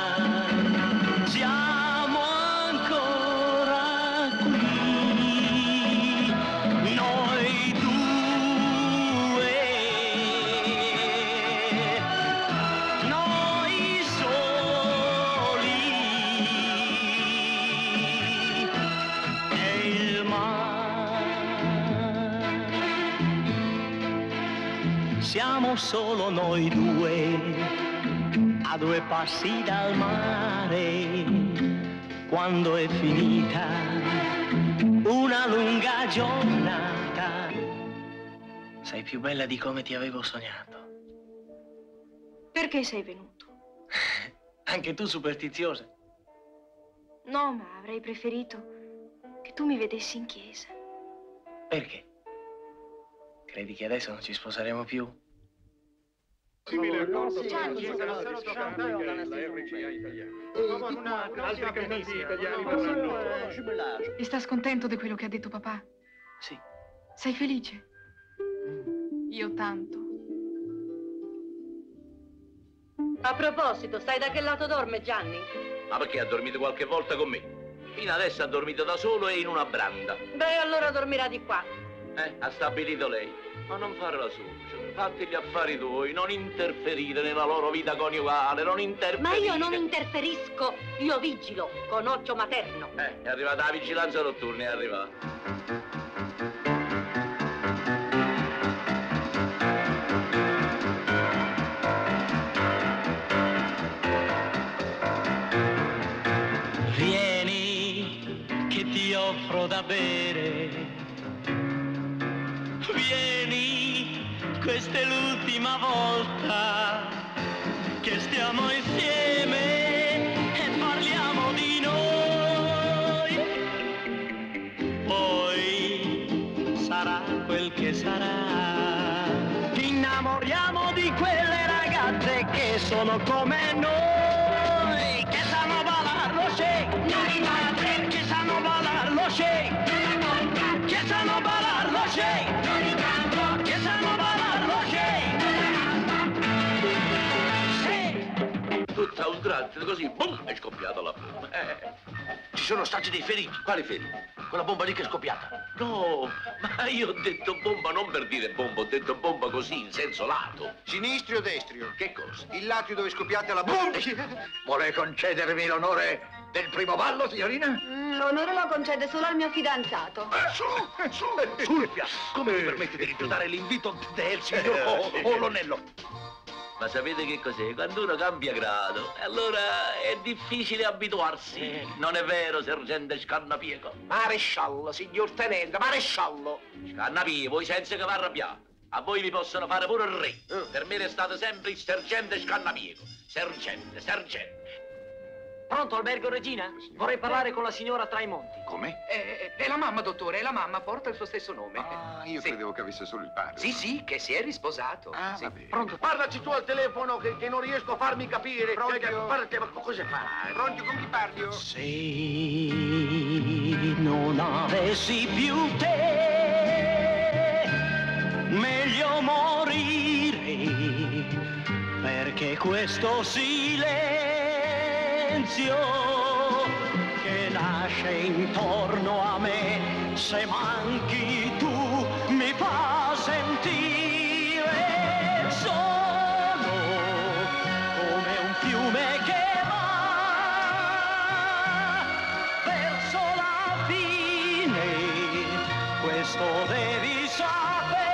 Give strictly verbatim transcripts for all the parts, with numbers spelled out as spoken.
siamo ancora qui, noi due, noi soli, e il mare. Siamo solo noi due, a due passi dal mare, quando è finita una lunga giornata. Sei più bella di come ti avevo sognato. Perché sei venuto? Anche tu superstiziosa? No, ma avrei preferito che tu mi vedessi in chiesa. Perché? Credi che adesso non ci sposeremo più? Simile accordo Gianni, con la sono Chiesa stato Cattolica e la R C A italiana. Altri candidati italiani verranno. E sta scontento di quello che ha detto papà? Sì. Sei felice? Io tanto. A proposito, sai da che lato dorme Gianni? Ma perché ha dormito qualche volta con me? Fino adesso ha dormito da solo e in una branda. Beh, allora dormirà di qua. Eh, ha stabilito lei. Ma non fare la sucia, fatti gli affari tuoi, non interferire nella loro vita coniugale, non interferire. Ma io non interferisco, io vigilo, con occhio materno. Eh, è arrivata la vigilanza notturna, è arrivata. Vieni, che ti offro da bere. Vieni, questa è l'ultima volta che stiamo insieme e parliamo di noi. Poi sarà quel che sarà. Innamoriamo di quelle ragazze che sono come noi, che sanno ballare lo shake, che sanno ballare lo shake, che sanno ballare lo shake. Tutta un tratto, così, boom, è scoppiata la bomba. Eh. Ci sono stati dei feriti. Quali feriti? Quella bomba lì che è scoppiata. No, ma io ho detto bomba non per dire bomba, ho detto bomba così, in senso lato. Sinistri o destri? Che cosa? Il lato dove è scoppiata la bomba. Vuole concedermi l'onore del primo ballo, signorina? Mm, l'onore lo concede solo al mio fidanzato. Eh, su, su, Fulvia, come mi permette di rifiutare l'invito del signor o, o l'onello? Ma sapete che cos'è? Quando uno cambia grado, allora è difficile abituarsi. Non è vero, sergente Scannapiego? Maresciallo, signor tenente, maresciallo. Scannapiego, voi senza che vi arrabbiate. A voi vi possono fare pure il re. Per me restate sempre il sergente Scannapiego. Sergente, sergente. Pronto, Albergo Regina? Vorrei parlare con la signora Tramonti. Come? È, è la mamma, dottore, è la mamma, porta il suo stesso nome. Ah, io Sì. credevo che avesse solo il padre. Sì, sì, che si è risposato. Ah, Sì. va bene. Pronto? Parlaci tu al telefono che, che non riesco a farmi capire. Pronto? Che- che- Parlate, ma cosa fai? Pronto, con chi parlo? Se non avessi più te, meglio morire, perché questo silenzio che nasce intorno a me, se manchi tu, mi fa sentire solo come un fiume che va verso la fine. Questo devi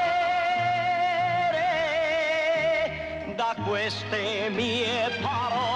sapere da queste mie parole.